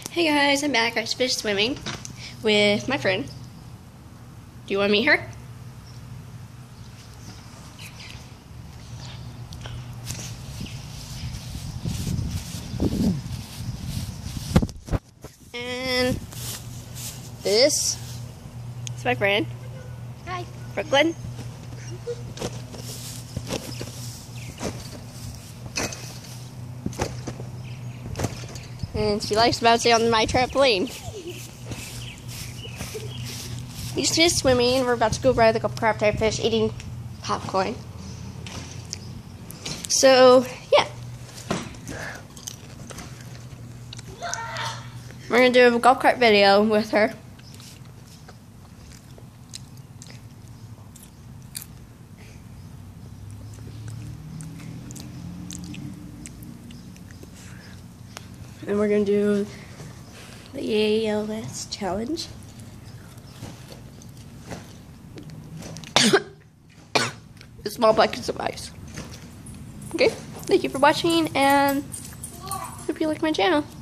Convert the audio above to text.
Hey guys, I'm back. I just finished swimming with my friend. Do you want to meet her? And this is my friend. Hi. Brooklyn. And she likes bouncing on my trampoline. We just finished swimming and we're about to go ride the crab type fish eating popcorn. So, yeah. We're going to do a golf cart video with her. And we're going to do the ALS challenge. The small buckets of ice. Okay, thank you for watching and hope you like my channel.